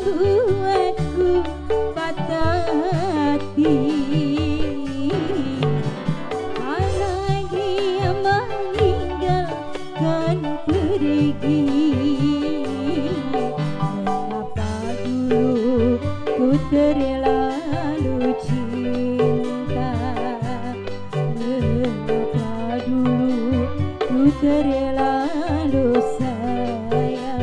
membuatku patah hati. Karena dia meninggalkan pergi. Mengapa dulu ku terlalu cinta? Mengapa dulu ku terlalu sayang?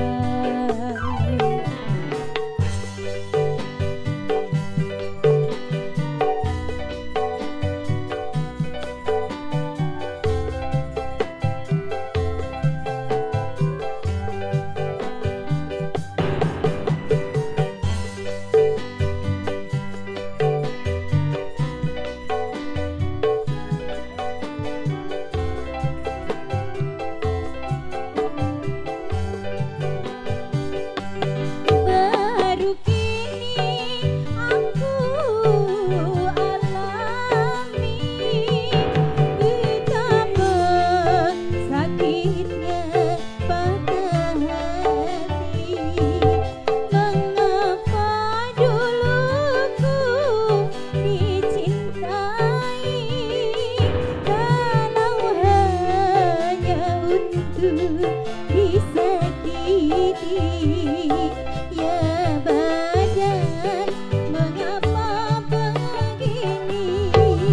Baru kini aku alami betapa sakitnya patah hati. Mengapa dulu ku dicintai kalau hanya untuk disakiti? Ya badan, mengapa begini?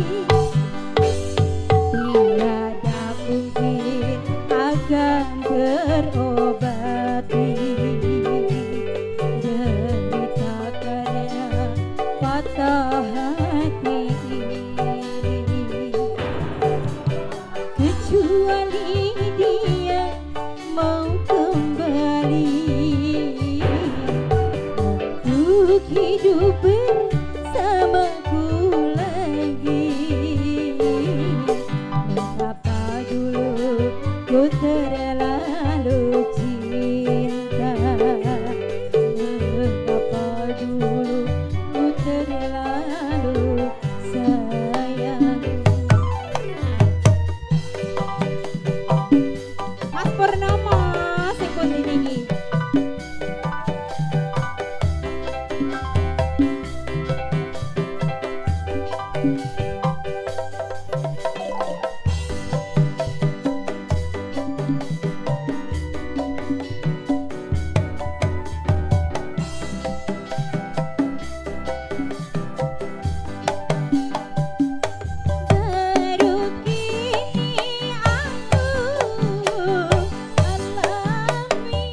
Tiada mungkin akan terobati derita karena patah hati ini, kecuali dia mau kembali untuk hidup bersamaku lagi. Mengapa dulu ku terlalu cinta? Mengapa dulu ku terlalu sayang? Mas Purnomo sing pundi niki? Baru kini aku alami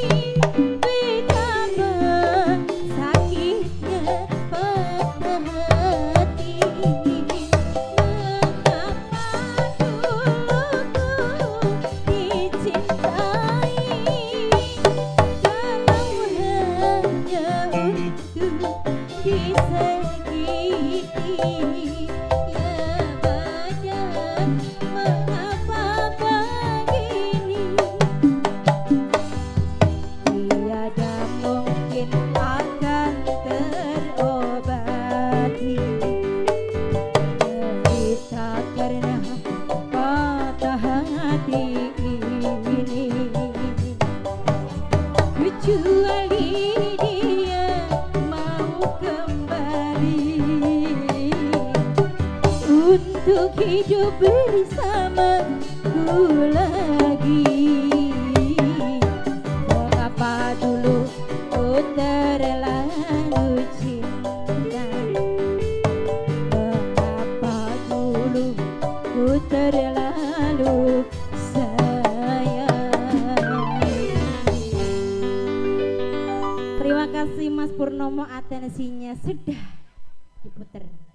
betapa sakitnya patah hati. Mengapa dulu ku dicintai kalau hanya untuk disakiti? Ya badan, mengapa begini? Tiada mungkin akan terobati derita karena patah hati ini, kecuali dia mau kembali untuk hidup bersamaku lagi. Mengapa dulu ku terlalu cinta? Mengapa dulu ku terlalu sayang? Terima kasih Mas Purnomo, atensinya sudah diputer.